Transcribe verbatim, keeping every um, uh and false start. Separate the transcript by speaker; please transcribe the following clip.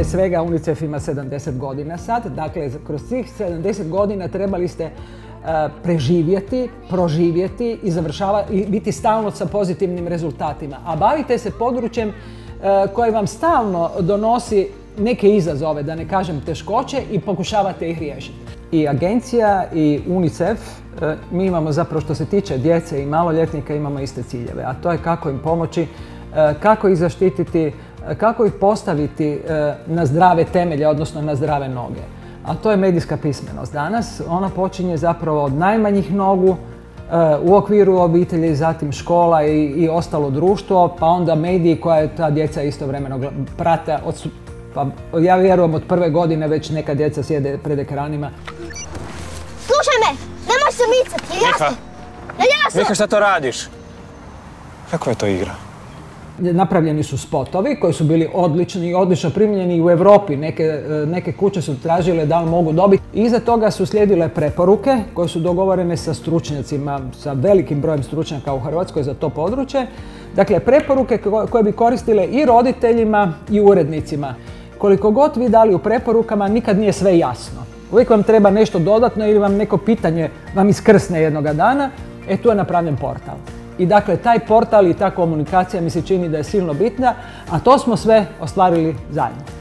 Speaker 1: Prije svega UNICEF ima sedamdeset godina sad, dakle kroz tih sedamdeset godina trebali ste preživjeti, proživjeti i završavati i biti stalno sa pozitivnim rezultatima. A bavite se područjem koje vam stalno donosi neke izazove, da ne kažem teškoće, i pokušavate ih riješiti. I agencija i UNICEF, mi imamo zapravo što se tiče djece i maloljetnika imamo iste ciljeve, a to je kako im pomoći, kako ih zaštititi, kako ih postaviti na zdrave temelje, odnosno na zdrave noge. A to je medijska pismenost. Danas ona počinje zapravo od najmanjih nogu, u okviru obitelji, zatim škola i, i ostalo društvo, pa onda mediji koja ta djeca istovremeno prate. Od, pa ja vjerujem od prve godine već neka djeca sjede pred ekranima.
Speaker 2: Slušaj me, nemoj se micati, je jasno? Je jasno?
Speaker 3: Mika, šta to radiš? Kako je to igra?
Speaker 1: Napravljeni su spotovi koji su bili odlični i odlično primljeni u Europi. Neke, neke kuće su tražile da li mogu dobiti. Iza toga su slijedile preporuke koje su dogovorene sa stručnjacima, sa velikim brojem stručnjaka u Hrvatskoj za to područje. Dakle, preporuke koje bi koristile i roditeljima i urednicima. Koliko god vi dali u preporukama, nikad nije sve jasno. Uvijek vam treba nešto dodatno ili vam neko pitanje vam iskrsne jednoga dana. E, tu je napravljen portal. I dakle, taj portal i ta komunikacija mi se čini da je silno bitna, a to smo sve ostvarili zajedno.